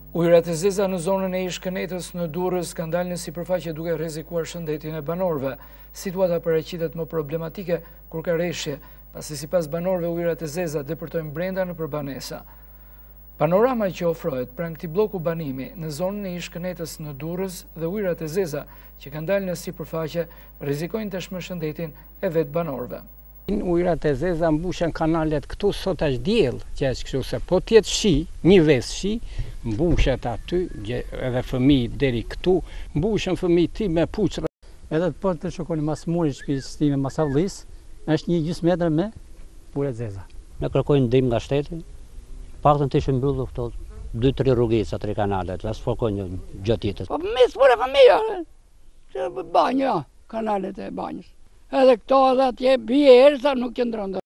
Ujërat e zeza në zonën e Ish-Kënetës në Durrës kanë dalë në sipërfaqe duke rrezikuar shëndetin e banorëve. Situata paraqitet më problematike kur ka rreshje, pasi sipas banorëve ujërat e zeza depërtojnë brenda nëpër banesa. Panorama që ofrohet pranë këtij bloku banimi në zonën e Ish-Kënetës në Durrës dhe ujërat e zeza që kanë dalë në sipërfaqe rrezikojnë tashmë shëndetin e vetë banorëve. Ujërat e zeza mbushen kanalet këtu, sot është diell që është kështu, se po tjetë shi, një ves shi, mbushet aty, edhe fëmijë deri këtu, mbushen fëmijë ti me puçra. Edhe po të shkoni mas muri shtëpisë time Masavllis, është një gjysmë metër me ujë të zeza. Ne kërkojnë ndihmë nga shteti, paktën të ishin mbyllur këto 2-3 rrugica, 3 kanalet, as fokojnë gjë tjetër. Po mes për fëmijë, që banjë, kanalet e banjës. Edhe këto edhe atje bie erë sa nuk qëndron.